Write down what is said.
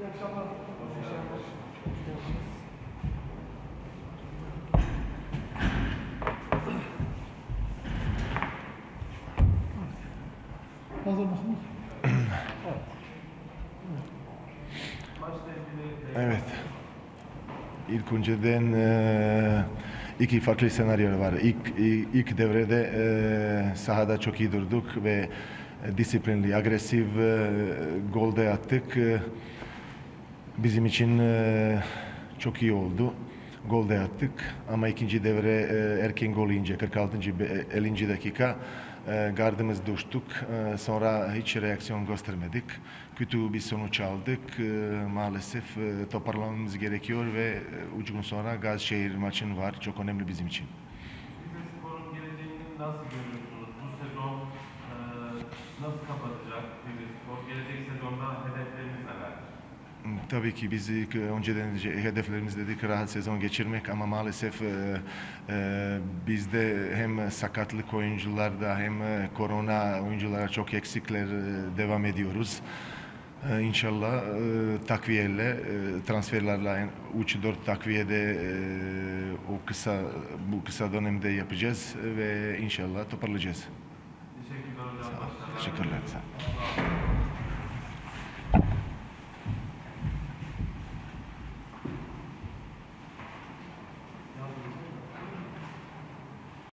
İyi akşamlar. Hoş geldiniz. Hazır mısınız? Evet. Evet. İlk önceden iki farklı senaryo var. İlk devrede sahada çok iyi durduk ve disiplinli, agresif gol de attık. Bizim için çok iyi oldu. Gol de attık ama ikinci devre erken gol yiyince 46. 50. dakika gardımız düştük. Sonra hiç reaksiyon göstermedik. Kötü bir sonuç aldık. Maalesef toparlamamız gerekiyor ve 3 gün sonra Gazişehir maçın var. Çok önemli bizim için. Rizespor'un geleceğini nasıl görüyorsunuz? Bu sezon nasıl kapatacak Rizespor? Gelecek sezonda hedefleriniz neler? Tabii ki biz önceden hedeflerimiz dedik rahat sezon geçirmek ama maalesef bizde hem sakatlık oyuncularda hem korona oyunculara çok eksikler devam ediyoruz. İnşallah takviyeyle, transferlerle 3-4 takviyede bu kısa dönemde yapacağız ve inşallah toparlayacağız. Teşekkürler hocam. Teşekkürler. Sağ olun.